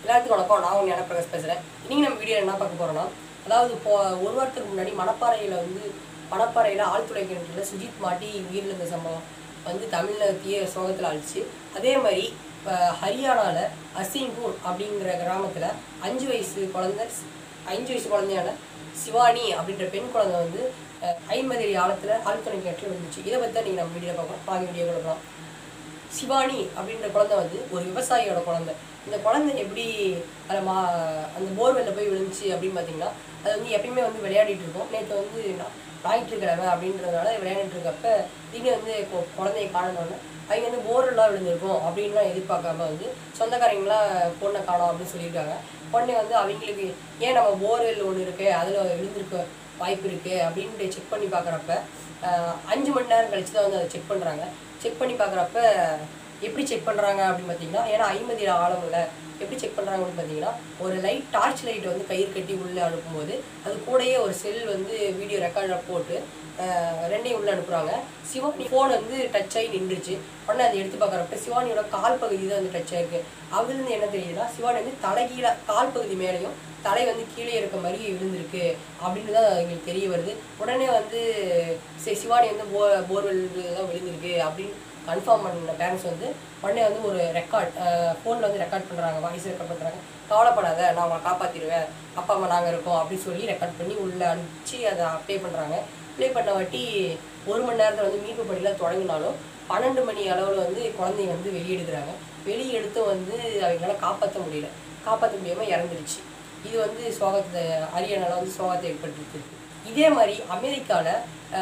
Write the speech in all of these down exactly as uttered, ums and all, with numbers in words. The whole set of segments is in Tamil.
எல்லாத்துக்கும் வணக்கம். நான் உங்க ஞானப்பிரகாஷ் பேசுகிறேன். இன்றைக்கி நம்ம வீடியோ என்ன பார்க்க போகிறோன்னா, அதாவது இப்போ ஒரு வாரத்துக்கு முன்னாடி மணப்பாறையில் வந்து மணப்பாறையில் ஆழ்துளை கிணற்றுல சுஜித் மாட்டி உயிரிழந்த சம்பவம் வந்து தமிழகத்தையே சோகத்தில் ஆயிடுச்சு. அதே மாதிரி ஹரியானாவில் அசிம்பூர் அப்படிங்கிற கிராமத்தில் அஞ்சு வயசு குழந்தை அஞ்சு வயசு குழந்தையான சிவானி அப்படின்ற பெண் குழந்தை வந்து ஐம்பது அடி ஆழத்தில் ஆழ்துளை கிணற்றில் விழுந்துச்சு. இதை பற்றி நீங்கள் நம்ம வீடியோ பார்க்கலாம். பாதி வீடியோ கொடுக்கலாம். சிவானி அப்படின்ற குழந்தை வந்து ஒரு விவசாயியோட குழந்தை. இந்த குழந்தை எப்படி அதை மா அந்த போர்வெல்லில் போய் விழுந்துச்சு அப்படின்னு பார்த்தீங்கன்னா, அது வந்து எப்பயுமே வந்து விளையாடிட்டு இருக்கோம். நேற்று வந்து ஞாயிற்றுக்கிழமை அப்படின்றதுனால விளையாடிட்டு இருக்கப்ப திடீர்னு வந்து இப்போ குழந்தைய காணணுன்னு அவங்க வந்து போர்வெல்லாம் விழுந்திருக்கும் அப்படின்லாம் எதிர்பார்க்காம வந்து சொந்தக்காரங்களாம் பொண்ணை காணோம் அப்படின்னு சொல்லியிருக்காங்க. பொண்ணை வந்து அவங்களுக்கு ஏன் நம்ம போர்வெல் ஒன்று இருக்குது அதில் விழுந்திருக்க வாய்ப்பு இருக்குது அப்படின்ட்டு செக் பண்ணி பார்க்குறப்ப அஞ்சு மணி நேரம் கழிச்சு தான் வந்து அதை செக் பண்ணுறாங்க. செக் பண்ணி பார்க்குறப்ப எப்படி செக் பண்ணுறாங்க அப்படின்னு பார்த்தீங்கன்னா, ஏன்னா ஐம்பது ஆழம் இல்லை எப்படி செக் பண்ணுறாங்க அப்படின்னு பார்த்தீங்கன்னா, ஒரு லைட் டார்ச் லைட்டை வந்து கயிறு கட்டி உள்ளே அனுப்பும்போது அது கூடயே ஒரு செல் வந்து வீடியோ ரெக்கார்டர் போட்டு ரெண்டையும் உள்ளே அனுப்புகிறாங்க. சிவானி ஃபோன் வந்து டச் ஆகி நின்றுச்சு. உடனே அதை எடுத்து பார்க்குறப்ப சிவானியோட கால் பகுதி தான் வந்து டச் ஆகிருக்கு. அதுலேருந்து என்ன தெரியுதுன்னா, சிவானி வந்து தலைகீழ கால் பகுதி மேலேயும் தலை வந்து கீழே இருக்க மாதிரி விழுந்திருக்கு அப்படின்னு தான் எங்களுக்கு தெரிய வருது. உடனே வந்து சரி சிவானி வந்து போ போர்வெல் தான் விழுந்திருக்கு அப்படின்னு கன்ஃபார்ம் பண்ண பேரண்ட்ஸ் வந்து உடனே வந்து ஒரு ரெக்கார்ட் ஃபோனில் வந்து ரெக்கார்ட் பண்ணுறாங்க, வாய்ஸ் ரெக்கார்ட் பண்ணுறாங்க. கவலைப்படாத, நான் உங்களை காப்பாற்றிடுவேன், அப்பா அம்மா நாங்கள் இருக்கோம் அப்படின்னு சொல்லி ரெக்கார்ட் பண்ணி உள்ளே அனுப்பிச்சு அதை அப்ளை பண்ணுறாங்க. அப்ளை பண்ண வாட்டி ஒரு மணி நேரத்தில் வந்து மீட்பு பணியில் தொடங்கினாலும் பன்னெண்டு மணி அளவில் வந்து குழந்தைங்க வந்து வெளியெடுக்கிறாங்க. வெளியே எடுத்து வந்து அவங்களால காப்பாற்ற முடியல. காப்பாற்ற முடியாமல் இறந்துருச்சு. இது வந்து சோகத்தை ஹரியானாவில் வந்து சோகத்தை ஏற்படுத்திருக்கு. இதே மாதிரி அமெரிக்காவில்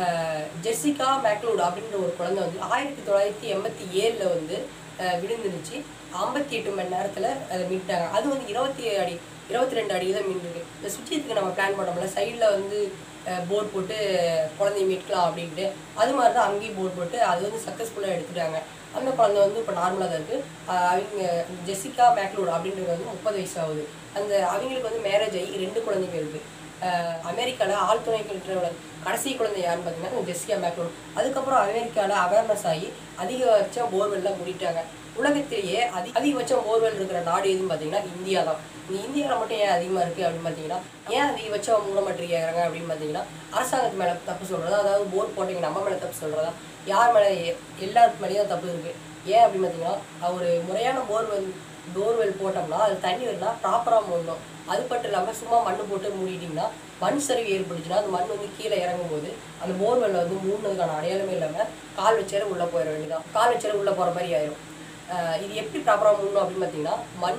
ஜெசிகா மேக்லூட் அப்படின்ற ஒரு குழந்தை வந்து ஆயிரத்தி தொள்ளாயிரத்தி எண்பத்தி ஏழில் வந்து விழுந்துருச்சு. ஐம்பத்தி எட்டு மணி நேரத்தில் அதை மீட்டாங்க. அது வந்து இருபத்தி அடி இருபத்தி ரெண்டு அடி தான் மீன்ருக்கு. இந்த சுற்றியத்துக்கு நம்ம பிளான் பண்ணோம்ல, சைடில் வந்து போர் போட்டு குழந்தைய மீட்கலாம் அப்படின்ட்டு, அது மாதிரி தான் அங்கேயும் போர் போட்டு அது வந்து சக்ஸஸ்ஃபுல்லாக எடுத்துட்டாங்க. அந்த குழந்தை வந்து இப்போ நார்மலாக தான் இருக்குது. அவங்க ஜெசிகா மேக்லூட் அப்படின்றது வந்து முப்பது வயசு ஆகுது. அந்த அவங்களுக்கு வந்து மேரேஜ் ஆகி ரெண்டு குழந்தைங்க இருக்குது. அமெரிக்காவில் ஆழ்துணை கிணற்றோட கடைசி குழந்தை யாருன்னு பார்த்தீங்கன்னா ஜெசிகா மேக்லூட். அதுக்கப்புறம் அமெரிக்காவில் அவேர்னஸ் ஆகி அதிகபட்சம் போர்வெல்லாம் மூடிட்டாங்க. உலகத்திலேயே அதி அதிகபட்சம் போர்வெல் இருக்கிற நாடு எதுன்னு பார்த்தீங்கன்னா இந்தியா தான். இந்த இந்தியாவில் மட்டும் ஏன் அதிகமாக இருக்குது அப்படின்னு பார்த்தீங்கன்னா, ஏன் அதிகபட்சம் மூட மாட்டேங்கிறாங்க அப்படின்னு பார்த்தீங்கன்னா, அரசாங்கத்து மேலே தப்பு சொல்கிறதா, அதாவது போர் போட்டிங்க நம்ம மேலே தப்பு சொல்கிறதா, யார் மேலே எல்லாருக்கு மேலேயும் தப்பு இருக்குது. ஏன் அப்படின்னு பார்த்தீங்கன்னா, ஒரு முறையான போர்வெல் போர்வெல் போட்டோம்னா அது தண்ணி வரும்னா ப்ராப்பராக மூடணும். அது மட்டும் இல்லாமல் சும்மா மண் போட்டு மூடிட்டிங்கன்னா மண் சரிவு ஏற்பட்டுச்சுன்னா அந்த மண் வந்து கீழே இறங்கும் போது அந்த போர்வெல்ல வந்து மூடினதுக்கான அடையாளமே இல்லாமல் கால் வச்சாலும் உள்ளே போயிட வேண்டியதான். கால் வச்சாலும் உள்ளே போகிற மாதிரி ஆயிரும். இது எப்படி ப்ராப்பராக மூடணும் அப்படின்னு பார்த்தீங்கன்னா, மண்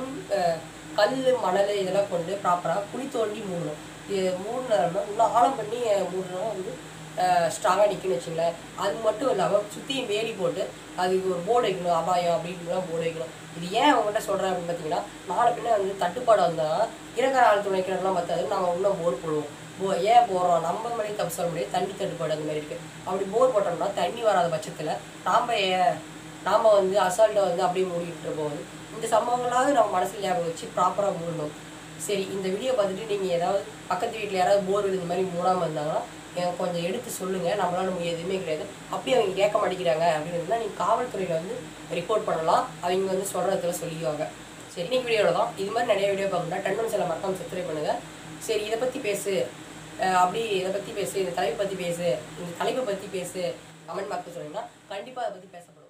கல் மணல் இதெல்லாம் கொண்டு ப்ராப்பராக குழி தோண்டி மூடணும். இது மூடினோம்னா இன்னும் ஆழம் பண்ணி மூடணும் வந்து ஸ்ட்ராங்காக நிற்குன்னு வச்சுங்களேன். அது மட்டும் இல்லாமல் சுற்றியும் வேலி போட்டு அதுக்கு ஒரு போர்டு வைக்கணும், அபாயம் அப்படின்லாம் போர்டு வைக்கணும். இது ஏன் அவங்ககிட்ட சொல்கிறேன் அப்படின்னு பார்த்தீங்கன்னா, நாளை பின்ன வந்து தட்டுப்பாடு வந்தால் இருக்கிற ஆழ்துளை கிணறுலாம் பார்த்தாது நம்ம இன்னும் போர் போடுவோம். போ ஏன் போடுறோம், நம்ம மேலேயும் தப்பு சொல்ல முடியாது, தண்ணி தட்டுப்பாடு அந்த மாதிரி இருக்குது. அப்படி போர் போட்டோம்னா தண்ணி வராத பட்சத்தில் நாம் ஏன் நாம் வந்து அசால்ட்டாக வந்து அப்படியே மூடிட்டு போகுது. இந்த சம்பவங்களாவது நம்ம மனசில் ஞாபகம் வச்சு ப்ராப்பராக மூடணும். சரி, இந்த வீடியோ பார்த்துட்டு நீங்கள் ஏதாவது பக்கத்து வீட்டில் யாராவது போர் இந்த மாதிரி மூடாமல் இருந்தாங்கன்னா கொஞ்சம் எடுத்து சொல்லுங்கள். நம்மளால நம்ம எதுவுமே கிடையாது. அப்படியே அவங்க கேட்க மாட்டேங்கிறாங்க அப்படின்னு நீங்கள் காவல்துறையில் வந்து ரிப்போர்ட் பண்ணலாம். அவங்க வந்து சொல்கிறதுல சொல்லிக்குவாங்க. சரி, இன்னைக்கு வீடியோவில் தான் இது மாதிரி நிறைய வீடியோ பார்க்கணும்னா டென் சில மறக்காம சப்ஸ்கிரைப் பண்ணுங்கள். சரி, இதை பற்றி பேசு, அப்படி இதை பற்றி பேசு, இந்த தலைப்பை பற்றி பேசு, இந்த தலைப்பை பற்றி பேசு கமெண்ட் பாக்ஸில் சொன்னீங்கன்னா கண்டிப்பாக அதை பற்றி பேசப்படும்.